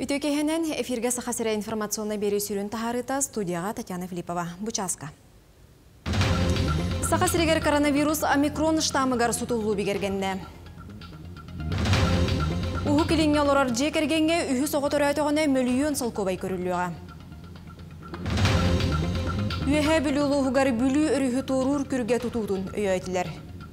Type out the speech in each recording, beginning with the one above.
Үтөкехенен эфирге сахасыра информационный бері сүрін тахарыта студияға Татьяна Филиппова. Бучаска. Сахасырегер коронавирус омикрон штамыгар сутулу бігергенде. Уху келінге олар жекергенге үхі соғытыр өйтіғіне мөлүйін солкобай көрілуға. Үйе білі ұлығығар бүлі үріхі торур күрге тұтудың өйетілер.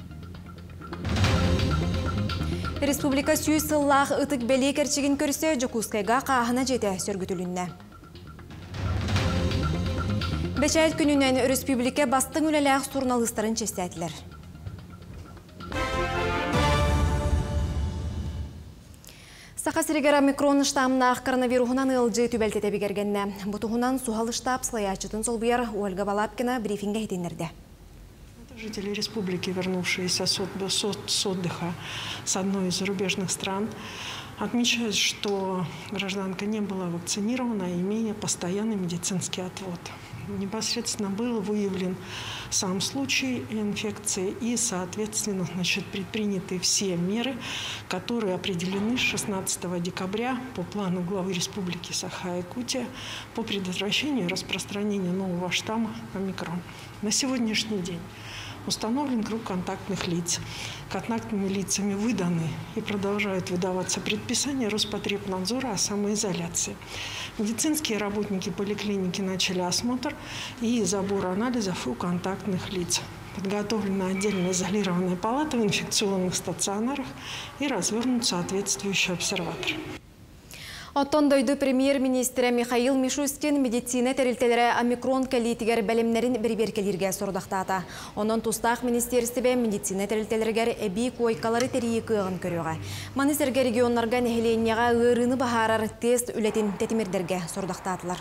Республика сүйіз сыллақ ұтық бәлі кәрчігін көрсе Жокускайға қағына жете сөргітілінне. Бәчәйт күнінен республика бастың үлеләғ журналистарын честәтілер. Сахасырегер омикрон штамнақ коронавирусынан ылжы түбәлтеті бігергенне. Бұтығынан сухалы штаб слаячытын солбияр Ольга Балапкина брифинге хетенерді. Жители республики, вернувшиеся с отдыха с одной из зарубежных стран, отмечают, что гражданка не была вакцинирована, имея постоянный медицинский отвод. Непосредственно был выявлен сам случай инфекции и, соответственно, предприняты все меры, которые определены с 16 декабря по плану главы Республики Саха-Якутия по предотвращению распространения нового штамма омикрон. На сегодняшний день установлен круг контактных лиц. Контактными лицами выданы и продолжают выдаваться предписания Роспотребнадзора о самоизоляции. Медицинские работники поликлиники начали осмотр и забор анализов у контактных лиц. Подготовлена отдельно изолированная палата в инфекционных стационарах и развернут соответствующий обсерватор. Оттон дойду премьер-министрі Михаил Мишустин медицина тәрілтелері омикрон кәлейтігер бәлемлерін бір-беркелерге сұрдақтады. Онын тұстақ министерстібе медицина тәрілтелергер әбей койкалары тәрейі күйіғын көріға. Манисерге регионларға нәхеленияға ғырыны бағарар тест үлетін тәтімердерге сұрдақтадылар.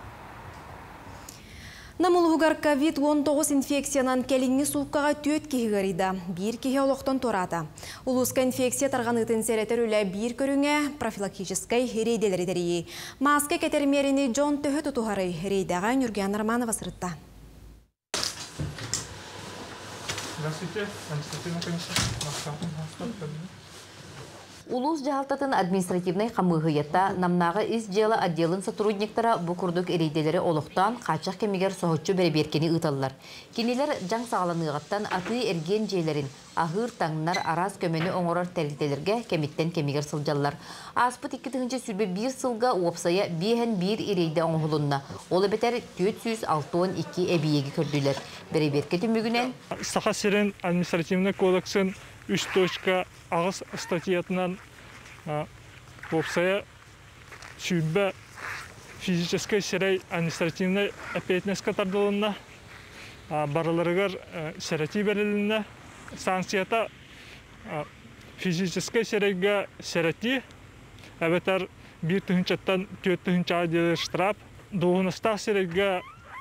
Намылғығар COVID-19 инфекциянан кәліңі суққаға 4 кеғі ғарыда, 1 кеғі олықтан торады. Улысқа инфекция тарғанытын сәреттер үлі 1 көріңе профилактическай рейделері дәрейі. Маска кәтермеріні Джон Төхі тұтуғары рейдаға Нюрген Романова сырытта. Здравствуйте, административная комиссия. Улус жалтатын административный қамығыйетта намнағы из дела отделын сотрудниктара бұқұрдық ерейделері олықтан қачақ кемегер соғытчу бәрі-беркені ұталылар. Кенелер жаң сағаланығаттан аты ерген жейлерін ағыр таңынар араз көмені оңырар тәрілделерге кеметтен кемегер сылжалылар. Аспыт 2-тігінші сүрбе 1 сылға уапсая 1 ерейді оңғылынна. Олы бетер 462 әбиеге көрділер. Бәрі-беркеті мүгінен Сахасырен административный кодексын 3 точка ағыз статьятынан опсая сүрбе физической серей административной опетнес катардылына барыларығар серети беріліне санкцията физической серейге серети әбетер 1 түхінчаттан 4 түхінчаға делер штраф, доғыныстақ серейге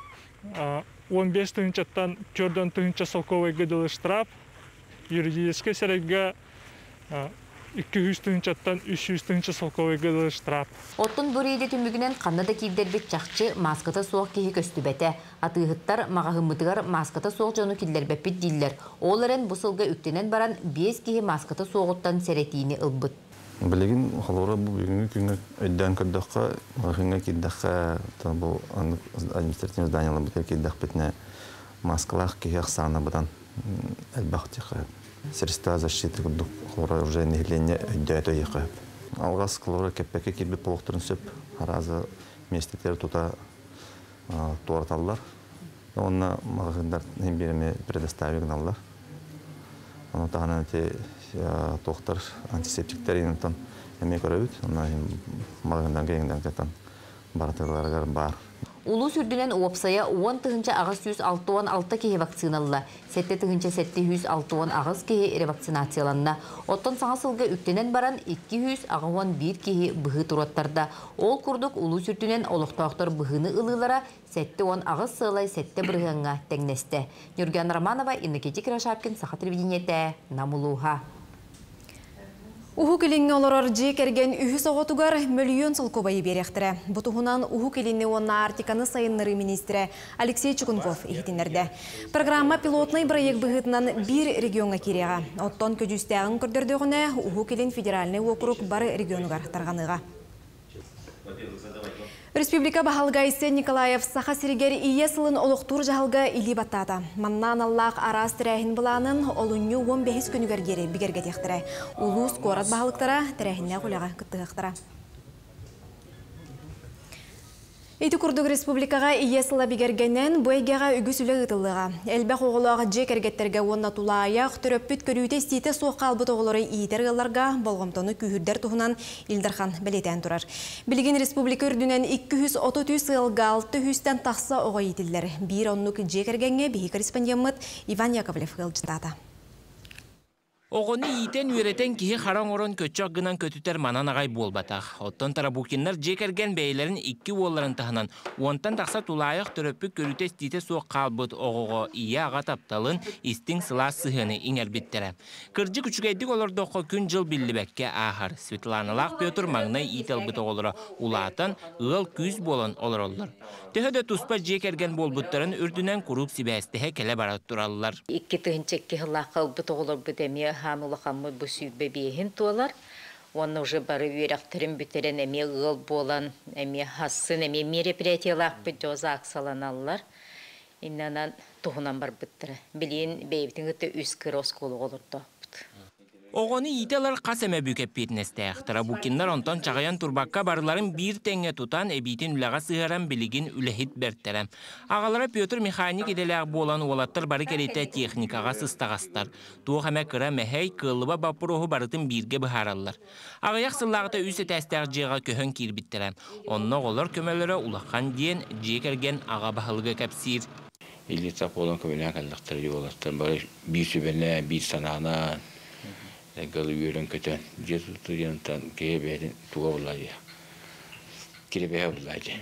15 түхінчаттан 4 түхінча солковайға делер штраф, юридический сереге 200 түнчаттан 300 түнча солковайға делер штраф. Оттын бүрейді түмігінен қаннада кейдербек чақчы маската соқ кейі көстүбәті. Атығыттар мағағымытығар маската соқ жону келдербәппет дейлер. Оларын бұсылға үктенен баран 5 кейі маската соғыттан сәретейіне ылбыт. Білеген қалуыра бұл бүгінгі күнгі өйден көрдіққа, мағыңға кейдіққа, бұл административный зданиялы бұтыр кейдіқ бетіне маскалақ кейі ақсаны бұдан әлбақтиқы. Средства защиты уже нехиление өйдәйт өйіқі. Алғас қылуыра кәппәке келбет болуқтырын сөп, аразы местеттері тұта туарталылар. Онына мағағындар нембереме предоставигін алылар. Оны тағынан өте тоқтар антисептиктер енінтен әме көрі өт. Оны мағағындан кейінден кәтін баратығыларығар бар. Улу сүрдінен уапсая 10 тұхынча ағыз 166 кеге вакциналыла, 7 тұхынча 760 ағыз кеге ревакцинацияланна. Оттон саңа сылға үктенен баран 211 кеге бұғы тұраттарда. Ол күрдік улу сүрдінен олықтауқтар бұғыны ылылара 7-10 ағыз сылай 7 бірғанға тәңнесті. Нюрген Романова, Иннокентий Крашапкин, Саха телевидениеті, Намулуха. Уху келінге оларар жек әрген үйі соғытуғар мөлион сылқобайы беректірі. Бұтығынан уху келінне онна артиканы сайынныры министрі Алексей Чукунков ехетінерді. Программа пилотный проект бұғытынан бір регионға кереға. Оттон көжістәғын көрдірдіғіне уху келін федеральный округ бары регионға тарғаныға. Республика Бахалгайсы Николаев Саха Сиригер ие сылын олуқтур жағылға илі баттады. Маннан Аллах арас тірәхін бұланын олыню 15 күнігер гері бігерге тектірі. Улус қорат бағылықтара тірәхінне құлаға күттіғықтыра. Эти курдук республикага ие сыла бигергенен бойгега үгүсүлө ытылыга. Элбек оголога жекергеттерге онна тулаяк төрөппүт көрүүтө стите соокалбыт оголору иитер ылларга болгомтону күүрдер тухунан Илдархан белетен турар. Билигин республика үрдүнен 230 ылга 600тен такса ого иитиллер. Бир оннук жекергенге бии корреспондент Иван Яковлев кылжытады. Оғыны ийтен үйретен кихи қаран орын көтчөк гынан көтүтер манан ағай болбатақ. Оттон тарабукиннар жекерген бәйлерін 2 оларын тахынан, онтан тақса тулайық төрөппік көріте стите соқ қалбыт оғығы ия аға тапталын истің сыла сыхыны иңербиттері. Кыржы күчігейдік олардоқы күн жыл білдібәкке ағыр. Светланалақ Петр маңнай ителбіт оғылары улаатан ығыл күз болан олар олар. Төһөдө туспа жекерген болбуттарын үрдүнен куруп сибәстеһе келе барат тураллар. 2 тыгынчекке хыллаққа бұтығылыр бұдемия хамылықамы бұсүйбе бейхін туалар. Оны уже бары үйрәқтерін бүтерен әме ғыл болан, әме хасын, әме мероприятиялақ бұдоза ақсаланалар. Иннанан тұғынан бар бұттыры. Білейін бейбітін ғытты үз кырос қолы олырды. Оғыны ителер қасеме бүкеп бетінестәқ. Тарабукиннар онтан чағаян турбаққа барыларын бір тәңе тұтан әбейтін үліға сығаран білігін үліхет бәрттәрі. Ағалары Петр механик еделәғ болан олаттар бары кереті техникаға сыстағастар. Туғы әмә кыра мәхәй кылыба бапыроғы барытын бірге бұхаралар. Ағаяқ сыллағыта үсі тәстәқ жеға көхін кербіттірі. Онны олар көмелері улаққан дейін жекерген аға бағылығы кәпсир. Елетсап olan көмелен қалдықтар жолаттар. Бары бір сөбелі, бір санағына Galı yürün kötü, cesutu yanından kebeğin tuğa bulayı, kebeğe bulayı.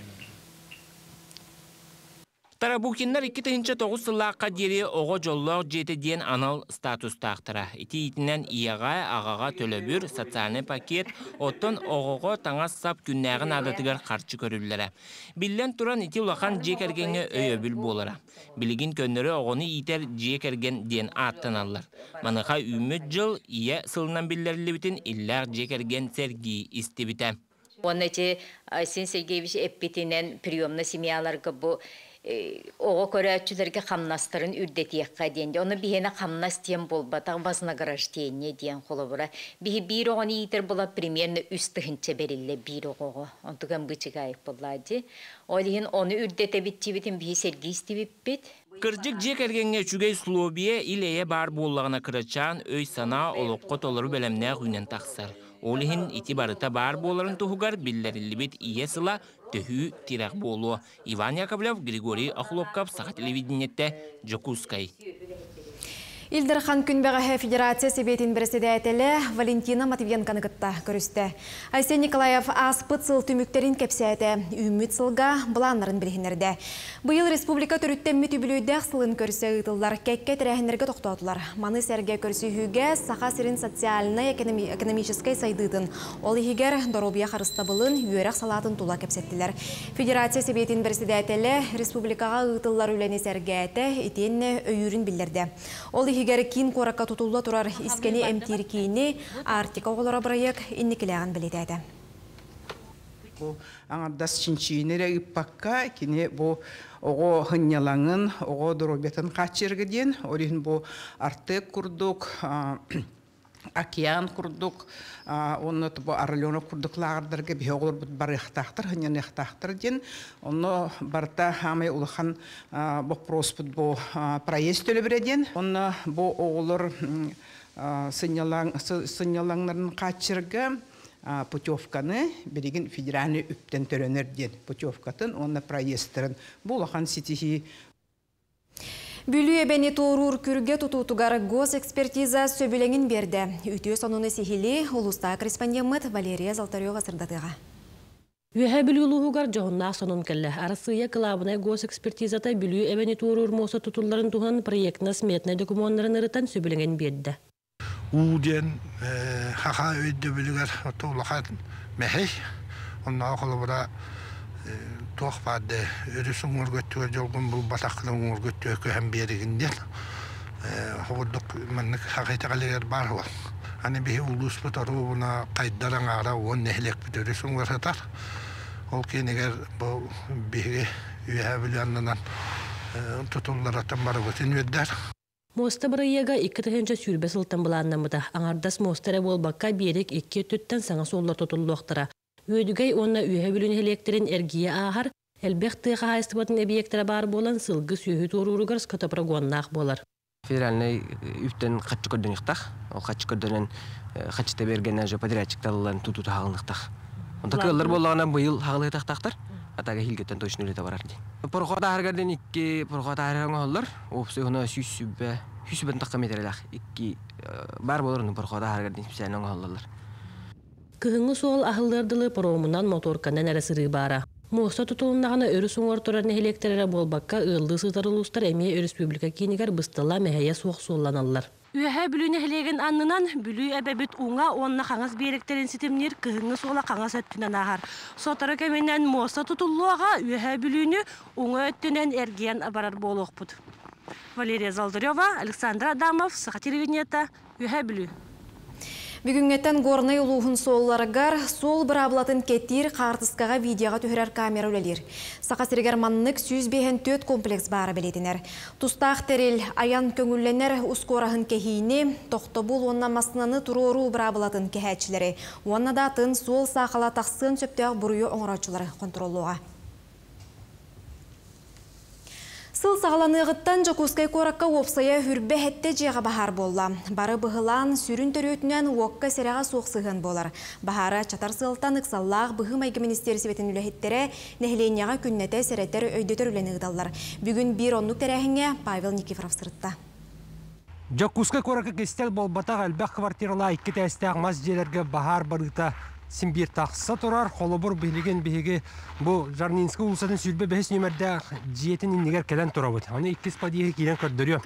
Тарабукиннар 2009 сыллаққа дері оғы жоллақ жеті ден анал статус тақтыра. Ити итінен ияға, ағаға төлөбір, социальный пакет, оттон оғығы таңас сап күннәғін адатығар қарчы көрілілері. Білден тұран ити улақан жекергенге өйөбіл болыра. Білігін көннері оғыны итер жекерген ден аттын алылар. Маныға үміт жыл ия сылынан білдерілі бітін илләр жекерген сәргі истебіті. Оны те Айсен Сергеевич эппетинен приемна семьяларға бұл оғы көрәтчілерге қамнастырын үрдетияққа дейінді. Оны бейіне қамнас дейін болбатақ басына гараж дейіне дейін қолы бұра. Бір оғыны етер бұла примерно үстігінші берілі бір оғы. Онтыған бұчық айық бұлады. Олығын оны үрдете бітті бітін бей сергі істебіп біт. Кыржык жекергенге чүгей слобие илее бар боллағына кырачан өй сана олыққот олыру бәлемне ғүйнен тақсар. Олығын ити барыта бар боларын тұғығар білдерілі бет ие сыла төхі тирек болу. Иван Яковлев, Григорий Ахлопкап, Саха телевидениетте, Джокускай. Илдархан күнбәғі федерация себетін бірседәтелі Валентина Матвиенканы күтті көрісті. Айсен Николаев аспыт сыл түміктерін кепсәті, үміт сылға бұланларын білгенерді. Бұйыл республика түріттен мүтүбілуйдәқ сылын көрісі ұйтылар, кәкке тірәхінерге тоқтатылар. Маны сәрге көрісі үйге сақа сирин социальный экономическай сайдыдын. Ол егер доробия қарыста бұлын, үйерек салатын тула кепсәттілер. Федерация себетін бірседәтелі республикаға ұйтылар үләне сәргәті етенне өйірін білдерді. Ол егер кин қораққа тұтулы тұрар искені әмтер кейіне артика оғылара бірайық иннекіліған білетеді. Аңардас чинчинере иппакка кини бу ого хыннялаңын, ого доробетін қачергеден, орихин бу артек курдук, океан курдук, онны бу аралёна курдуклағырдырға бі оғылар бұд бар яқтақтыр, хыннян яқтақтыр ден, онны барта хамай улахан бұқпрос бұд бу проезд төлі біреден, онны бу оғылар сынялаңларын қачырға путевканы береген федеральный үптен төрөнерден путевкатын, онны проездтарын бұлахан сетихи. Бүлі әбәне торур күрге тұтутуғар госэкспертиза сөбіленген берді. Үтіе сонуны сихили ұлыста корреспондент Валерия Золотарева сырдатыға. Үхә бүлі ұлығығар жоғынна сонун кәлі. Арысыя кылабына госэкспертизата бүлі әбәне торур моса тұтуларын туған проектна сметна документарын ырытан сөбіленген берді. Уден хаха өйді бүлігер тоғылақат мәхей. Онна қолы бұра тоқ бады өрісің өргөттігі жолғын бұл батақының өргөттігі көһен берігінден. Хоғырдық мәнік хақайтағалығар бар ол. Аны бейі ұлыс бұтару бұна қайдаран ағара оң нәхілек біт өрісің өрсатар. Ол кенегер бұл биһиги үйә биляннан тутулларатын барыбытын өддер. Моста бырыйяга 2 тыгынча сүрбе сылтан буланнамыта. Аңардас мостара болбакка берек 2 төттен саңа соллар тотуллуактара. Өйдүгей онна үйе бүлүн электрин эргия ахар, элбекты хайстыбатын объекттера бар болан сылгы сүйі туруругар скотопрогоннах болар. Федеральный үттен качы көрдөнүктах, ол качы көрдөнөн качыта бергенен же подрядчиктарларын тутут хагылныктах. Онда кыллар болганан быйыл хагылыктактар. Атага хилгеттен точно үлете барар ди. Порохота харгарден 2 порохота харгаңалар, опсуна сүсүбен такметрелах 2 бар болорун порохота харгарден сенен алалар. Кыһыңы сол ахылдардылы паромунан моторканан арасыры бара. Моста тутулуннагана өрү суңор турар электрера болбакка ылды сытарылустар эми республика кинигер быстала мехая суох солланалар. Үһә бүлүне хелеген аннынан бүлү әбәбит уңа онна хаңыз беректерин ситемнер кыһыңы сола хаңыз өттүнөн ахар. Сотара кеменен моста тутуллуга үһә бүлүнү уңа өттүнөн эрген абарар болохпут. Валерия Залдырева, Александр Адамов, Сахатирвинета, үһә бүлү. Бүгүнгеттен горный улуғын солларыгар сол бір аблатын кеттир қартысқаға видеоға түхірер камера өлелер. Сақасыргер маннык 104 комплекс бары білетінер. Тустақ терел аян көңілленер ұскорағын кехейіне, тоқтобул онна масынаны тұрору бір аблатын кехәтшілері. Онна датын сол сақала тақсын сөптеғ бұрыйы оңырачылары контролуға. Сыл сағаланығыттан Жокускай коракка опсая хүрбе хетте жеға бахар болла. Бары бұғылан сүрін төрөтінен уаққа сереға соқсығын болар. Бахара чатар сылтан ықсаллақ бұғы майғы министері себетін үләхеттері нәхіленияға күннеті сәреттері өйдетер үләні ғдалар. Бүгін бір онлық тәрәхіңе Павел Никифоров сырытта. Жокускай коракка кестел болбатақ әлбәқ квартирала 2 тәстәғ маз желерге бахар барыта Симбир тақса тұрар, қолыбыр білген бейге бұл Жарнинскі ұлысатын сүлбе 5 нөмірді жиетін иннегер кәден тұра бұд. Оны 2 падиығы кейден көрдірі.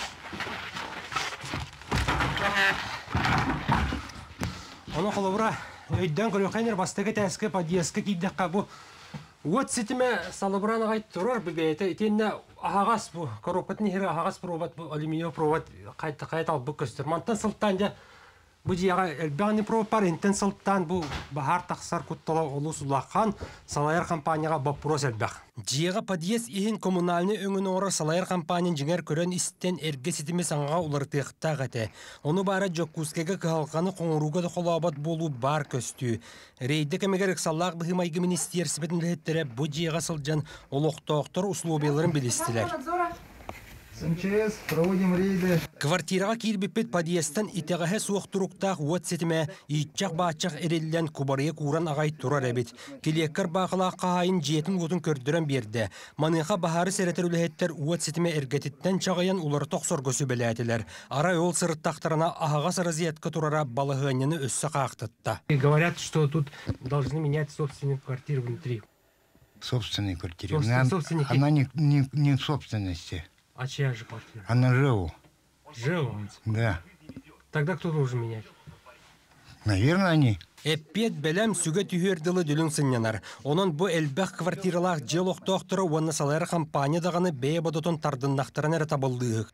Оны қолыбыра өйден көріқайнер бастығы тәскі падиескі кейдіққа бұл Уот сетіме салыбыран ағай тұрар білгейті. Тенне ағағас бұл, коробкатын ері ағағас провод, алюминиум провод қайт ал бұл көстір. Мантан сылттан жа Бу жига элбани пропар интен сылттан бу бахар тақсар куттала олус улақан Салайыр компанияға вопрос элбақ. Жига подъезд ихин коммунальный өңін оры Салайыр компаниян жиңер көрен истен эрге сетіме саңға улартыqta гате. Оны бары Жокускайга кыhalqаны қоңыруға да қолабат болу бар көстү. Рейді кемегер ықсаллақ бұхымайғы министерсібетін ләхеттері бу жига сылжан олоқтоқтыр условияларын білістілер. Сейчас проводим рейды. Квартираға килбеппет подъездтан итеғаһе суықтыруқтақ уот сетіме итчақ бачақ эреллен кубарыя куран ағай турар әбет. Келеккар бақылақ қағайын жетін отын көрдірен берді. Маныға бахары сәрәтер үләхеттер уот сетіме әргетіттен чағайын улар тоқсор көсі біләтілер. Арай ол сырыттақтарына ағаға саразиятқа турара балығынені өссі қақтытта. Говорят, что тут должны менять собственную квартиру внутри. Собственной квартиры. Собственники. Она не в собственности. А чья же квартира? Она ЖЭУ. ЖЭУ? Да. Тогда кто должен менять? Наверное, они. Эппет белем сүге түйерділі дүлін сынянар. Onun bu elbәқ квартиралақ жел оқтоқтыры онна Салайыр компаниядағаны бәе бодотын тардыннақтарын әрі табылдығы.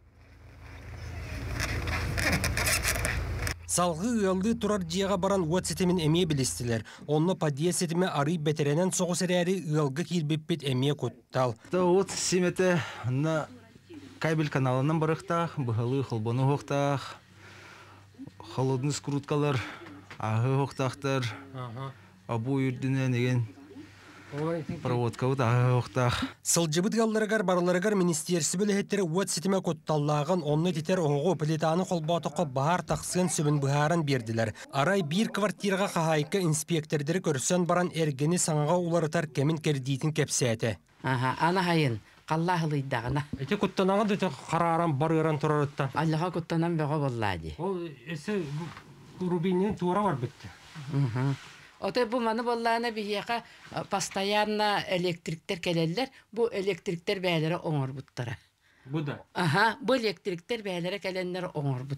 Салғы ылды турар жиға баран уат сетімін әме білістілер. Онны подъезд сетімі ары бәтеренен соғыс әрі ылғы келбеппет әме көттал. Вот семеті на кабель каналынан барықтақ, бұғалы қолбаны оқтақ, холодный скруткалар, ағы оқтақтар, абу үрдінен еген проводка вот ағы оқтақ. Сылжыбыт ғалларығар барыларығар министерсі біліхеттері уат сетіме көтталлағын онны тетер оғы плитаны қолбатыққа бағар тақсын сөбін бұхарын берділер. Арай бір квартираға қағайқы инспектордері көрсен баран әргені саңға уларытар кемін кердейтін кепсеті. Ана хайын. Қаллағылыйдағына. Эти күттанаңа дөте қараран барыран тұрарытта. Аллаға күттанан бәға боллады. Ол әсі рубинен тура бар бітті. Отой bu manı bollağına bir yaka pastayanla elektrikler gelirler. Bu elektrikler beylere onar buttara. Bu da? Aha, bu elektrikler beylere gelenler onar but.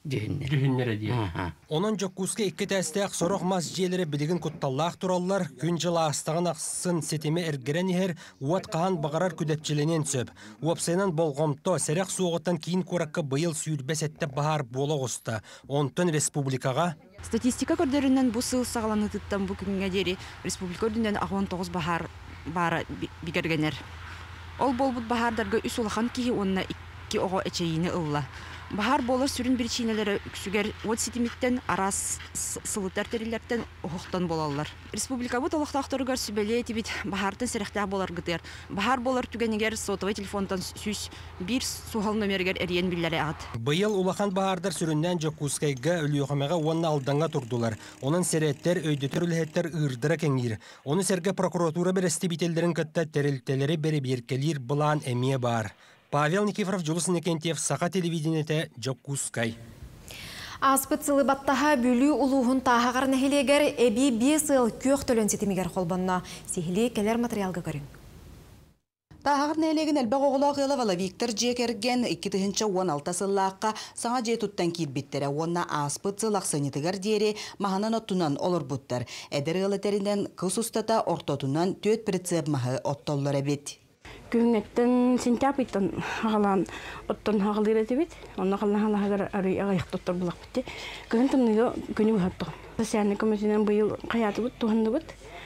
Dühünнер diye. Onun Жоккуска икки тәстәк сорох мас җелере билеген кутталлах тураллар, күн җыла астагын аксын сетеме эргерен ихер, уат каһан багарар күдәпчеленен сөп. Уапсенан болгомто сәрәк сугыттан кийин куракка быел сүйрбәсәттә бахар бологоста. Онтон республикага статистика көрдөрүнөн бу сыл сагаланыттан бу күнгө дери республика өрдүнөн 19 бахар бара бигергенер. Ол болбут бахардарга үс улахан кихи онна 2 ого эчейини ылла. Bahar bolar sürün bir çiğneleri üksüger ot sitimitten aras sılıtlar terillerden oğuktan bolallar. Respublika bu talaqta aktarıgar sübeliye tibit bahardan serextah bolar gıtır. Bahar bolar tügeniger sotavay telefondan süs bir suhal nömerger eriyen billere ağıt. Bıyıl ulakan bahardar süründen Жоккускайга ölüyoğamağa onna aldanga turdular. Onun seretler öydütür ülhetler ırdıra kengir. Onu serge prokuratura beresti bitellerin katta terilteleri beri birkelir bulan emiye bar. Павел Никифоров, Жулус Никентьев, Саха телевидениете, Жоккускай. Аспыт сылы баттаха бүлі улуғын тағағар нәхелегер әбі 5 ыл көк төлін сетімегер қолбанна. Сехілі келер материалға көрін. Тағағар нәхелеген әлбәқ оғылақ елавала Виктор Жекерген 2016 сыллаққа саңа же тұттан кирбиттері. Онна аспыт сылақ сынетігер дері мағанан оттунан олар бұттар. Әдір ғылытерінен қыс ұстата ортотунан 4 прицеп мағы оттоллар әбет. Күнгеттен сентябрьтан хагалан оттон хагалыр этебит. Онна хална халагар ары агайык тоттор булак битти. Күнтемниге күнү хаттык. Социальный комиссиядан быйыл каятып тугандыбыт.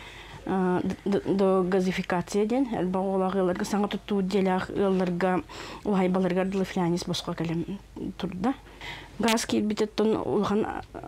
До газификация ден албагылагыларга саңа тутту делах ылларга ухайбаларга дылфлянис боско келем турда. Газ кирбитеттен улган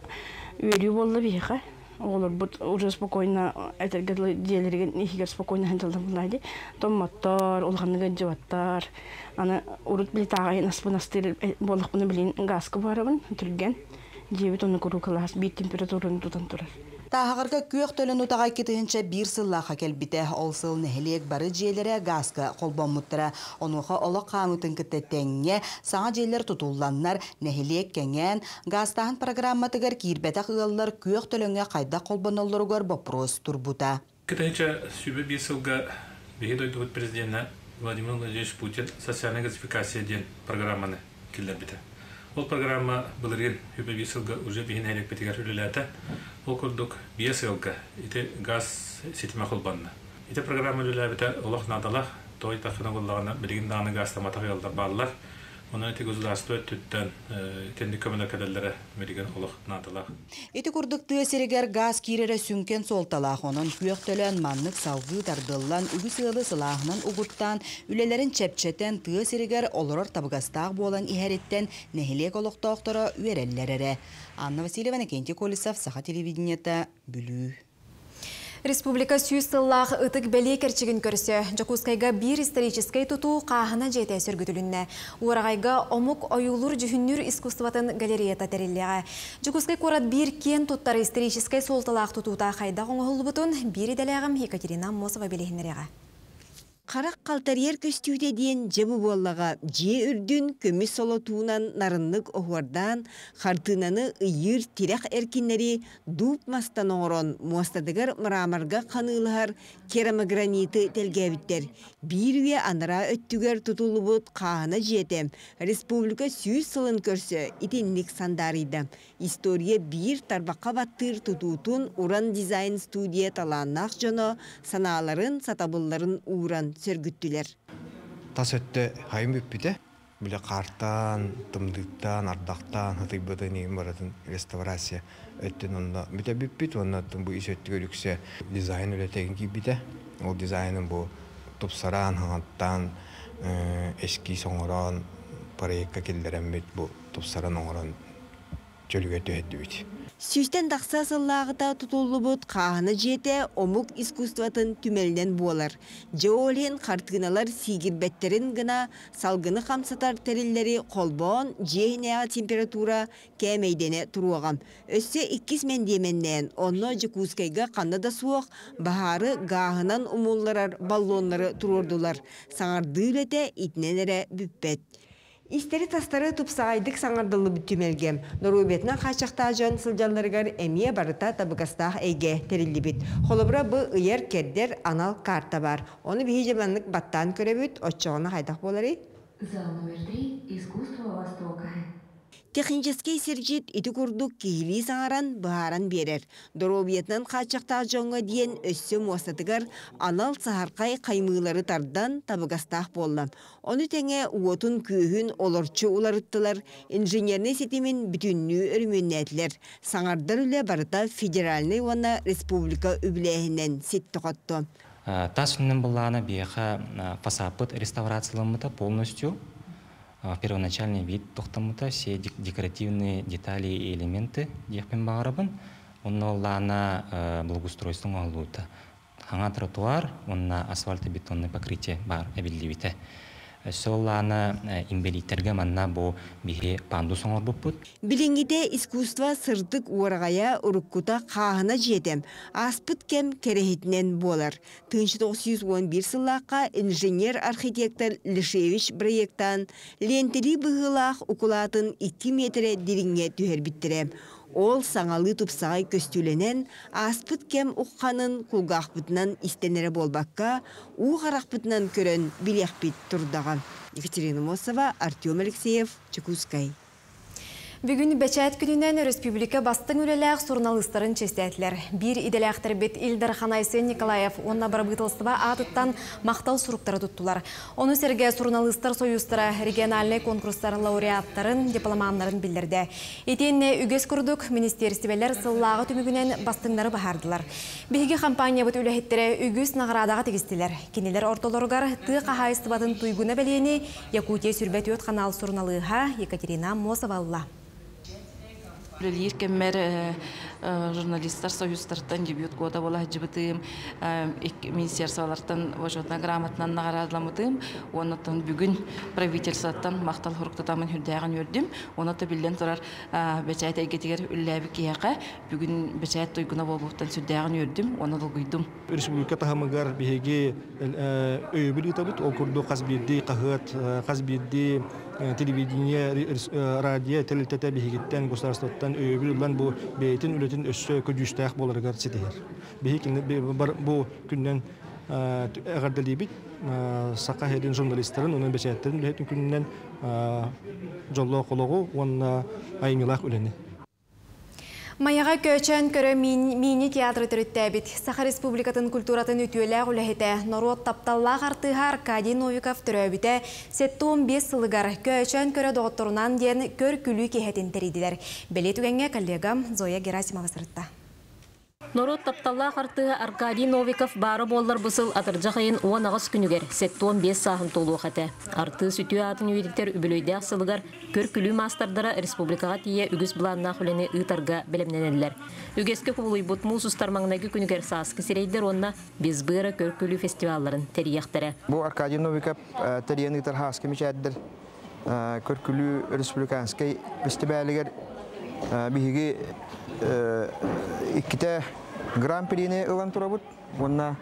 өрү болду бийха. Олар бут уже спокойно этергедле делерген ихигер спокойно хандалдылайды. Том мотор, улганныга жаваттар. Аны урут билетагай наспынастыр болукпуну билин газка барабын түрген. Жебит оны курукалас бит температураны тутан турар. Тағағырға көк төлін ұтағай кетігінші бір сыллаға келбіті ол сыл нәхелек бары жейлері газға қолбан мұттыра. Онуға олы қамытын күтті тәңе саңа жейлер тұтуланнар нәхелек кәңен газтағын программатығыр кирбетақ ұғалар көк төлінге қайда қолбан олырғыр бопрос тұрбута. Кетігінші сүйбі бір сылға бейді ойдығыт президенті Владимир Владимирович Путин социальная газификация ден программаны келдер біті. Ол программа былырген үбі бесілгі уже бейін әлек бетігер үліләті. Ол күрдік бесілгі ете газ сетіме қолбанны. Ете программа үліләбіті олық надалақ, той тақына қолдағына білген дағаны газ таматақ елдар барлар. Onun eti gozulastı tütten kendi kömürler kadarları verigen olaq nadalaq. Eti kurduk tüeseriger gaz kirere sünken soltalaq onun küyöktölön manlık salgı tardıllan ügü sığılı sılağынан uğuttan ülelerin çepçeten tüeseriger olurur tabıgastaq bolan iheretten nehilek oluqtağıqtara üerellerere. Anna Vasilyeva, Nikenti Kolisov, Saha televidenieta, Bülü. Республика сүйістіллақ ұтық бәле керчігін көрсі. Жоккускайга бір историческай тұту қағына жете сөргітілінне. Уарағайга омук ойулур жүхіннүр искусстватын галереята тәреліға. Жоккускай қорат бір кен тұттары историческай солтылақ тұтута қайда қоңғыл бұтын бір еделәғым Екатерина Мосова белехінеріға. Қарақ қалтарьер көстүйде дейін жабы боллаға же үрдін көміс солотуынан нарынлық оғардан қартынаны үйір тирек әркенлері дұп мастан оңырон муастадығыр мұрамарға қанылығар керамограниты телгәбіттер. Bir üye anara öttüger tutulubut қағына жетем. Республика сүйіз сылын көрсі итинlik сандарыйды. История bir тарбаққа баттыр tututun уран дизайн студия таланнақ жоно саналарын сатабылларын уран сөргүттілер. Тас өтті хайым өппіде. Біле қартан, тымдықтан, ардақтан, хытыйбыдың егін баратын реставрация өттін онда. Біте бүппіт, онда бұл ис өтті көріксе дизайн өлетеген кейбіде. Ол дизайнын бұл тупсаран, хаңаттан, эски соңыран, проектка келдерен бет бұл тупсаран оңыран чөліге түйетті бет. Сүйстен дақса сыллағыта тұтулы бұд қағыны жете омук искусстватын түмелден болар. Жеолен қартығыналар сигирбеттерін гына салғыны қамсатар тәрелері қолбон жейнеға температура кәмейдене тұруағам. Өссе 2 мен деменнен, оны Жоккускайга қанада суық, бағары ғағынан умулларар баллонлары тұрордулар. Саңарды үлете итненері бүппет. Истери тастары тупсағайдық саңардылы бүттімелгем. Нұрубетінің қачақта жон сылжаларығар әмие барыта табығастақ әйге терілі біт. Холыбыра бұл ұйер кердер анал карта бар. Оны бейі жеманлық баттан көрі бүт, отчоғына қайдақ болары? Технический сержит ити курдук кихили саңаран бааран берер. Доробиятынан қачақтақ жоңға дейін өссі муастатыгар анал сахарқай қаймылары тардан табығастақ болла. Оны тәңе уотун күйін олорчу уларыттылар, инженерный сетимен бүтінні өрменнәтілер. Саңардар үлі барыта федеральный вана республика үбіләхінен сет тоқатты. Тасынның бұллағына бияқа фасапыт реставрациялымыта полностью первоначальный вид тоқтамыта все декоративные детали и элементы дияқпен бағарабын. Онна благоустройство ғалуыта. Хаңа тротуар, онна асфальто-бетонный покрытие бар әбілдебіті. Соллана имбелиттерге манна бу бихе панду соңор буппут. Билингите искусство сырдык уаргая уруккута қағына жетем. Аспыт кем керехетнен болар. 1911 сыллаққа инженер-архитектор Лишевич проекттан лентери бұғылақ укулатын 2 метре диринге түхер биттірем. Ол саңалы тупсағай көстүленен аспыт кем уққанын кулгақпытынан истенері болбаққа, уғарақпытынан көрін билеқпит тұрдаған. Екатерина Мосова, Артем Алексеев, Чекускай. Бүгін бәчәт күнінен республика бастың үлеләқ журналистларын честәтілер. Bir иделәқтір бет Илдар Ханайсен Николаев онна барбытылыстыва атыттан мақтал сұруқтары тұттылар. Оны серге журналисттар союзтары региональный конкурстар лауреаттарын, дипломанларын білдірді. Етенне үгес күрдік министерстивелер сыллағы түмігінен бастыңдары бағардылар. Беге компания бұт үләхеттері үгес нағырадаға тегістілер. Кенелер ортолорғар тұй қағайыстыбатын тұйгуна бәлені Якутия сүрбет өт қанал журналыға Екатерина Мосовалла. Лир кеммер журналисттар союзтардан дебют года бола жибытым, министерстволардан вожатна грамотнан наградламытым, оннан бүгүн правительствоттан мактал хуруктатамын хүрдәгән өрдүм. Оннан билден турар бәчәт әйгетигер үлләби кияка, бүгүн бәчәт тойгуна болуптан сүрдәгән өрдүм, оннан гыйдым. Республика тахамагар биһеге өйбүл итабыт окурду казбирди кахат, казбирди телевидение, радио, телетете биһигиттен государствоттан өйбүл улан бу бейтин үлетин өссө көжүстәк боларыгар ситер. Биһикин бу күннән әгәрдәлибит сака хедин журналистларын, онын бәчәттерин бейтин күннән жолло кологу, онна аймилак үләне. Маяға көчен көрі мини театры түріттәбіт. Саха Республикатын культуратын үтуеләғ үләхеті. Народ тапталлақ артыға Аркадий Новиков түрәбіті. Сеттуым 5 сылығар көчен көрі доғыттырынан ден көр күлі кехетін тәрейділер. Бәле түгенге коллегам Зоя Герасимова сырытта. Народ тапталлақ артыға Аркадий Новиков бары боллар бұсыл атыржақайын 10 ағыз күнігер, сеттуым 5 сағын толуы қаты. Арты сүтіу атын үйдіктер үбілөйді ақсылығар көр күлі мастардара республикаға тие үгіз бұланына құлені ұйтарға білімненелер. Үгескі құлый бұт мұлсустар маңнағы күнігер сасқы серейдер онына без бұйры көр күлі фестиваларын терияқтары. Бұл Аркадий Новиков териян ұйтар хасқы мечәддір көр күлі республиканскай фестивалігер бігі иккіте Гран-прини ылан турабыт, онна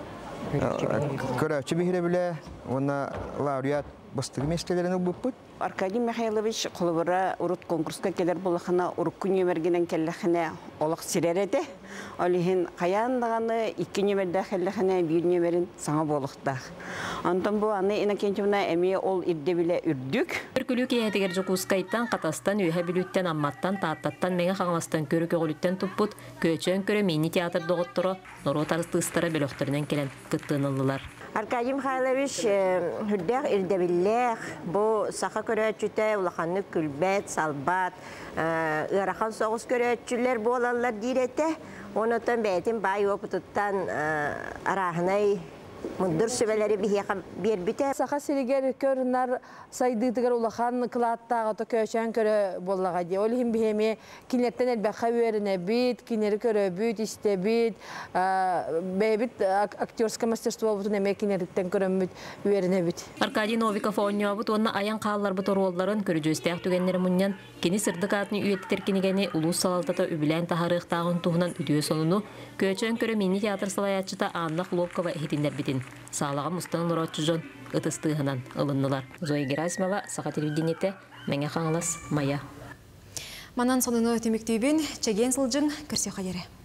көрәчі бігіре біле, онна лауреат бастығы местелерін ұлбыппыт. Аркадий Михайлович қолыбыра ұрыт конкурсқа келер болақына ұрық күн емергенен келләхіне олық сирер еді. Олығын қаяндағаны 2 емерді келләхіне 1 емерін саңа болықтақ. Антон бұл аны инакенчімна әме ол ирде біле үрдік. Көркілі кейетігер жүкускайттан, қатастан, үйе біліттен, амматтан, тааттаттан, мәңі қаңластан көрі көгіліттен тұппыт, көчен көрі мейні театр доғыттыры, нұру тарыстыстары бөліқтерінен келен күттіңілділар. Аркадий Михайлович хүрдәк ирдебилләх, бу саха көрәчүтә, улаханны күлбәт, салбат, ырахан соғыз көрәчүләр болалар диретә. Онотан бәйтин бай опытыттан арахнай мundыр сөбеләре бихеқа бербите. Саха сиригер көрінар сайдыдығыр улахан қылаттағы көшен көрі болаға де. Олығын бихеме кинерттен әлбәққа өріне бит, кинері көрі бүт, істе бит, бәйбіт актерсқа мастерство бұтын әме кинерттен көрі өріне бит. Аркадий Новиков оңыға бұт, онына аян қалалар бұт оролларын көрі жөстәқ түгенлері мұннан кені сырдық атын үйеттер кенегені ұлыс салалтата үбілән тахарықтағын туғынан үдіе сонуну көчен көрі мини театр салаятчыта Анна Хлопкова хетіндер битін. Сағалаға мұстанын ұрат жүжон ұтыстығынан ұлыннылар. Зоя Герасимова, Сақа телевидениеті, мәңе қаңылас, Мая. Манан соныны өтіміктейбін, чәген сылжың, кірсе қайыры.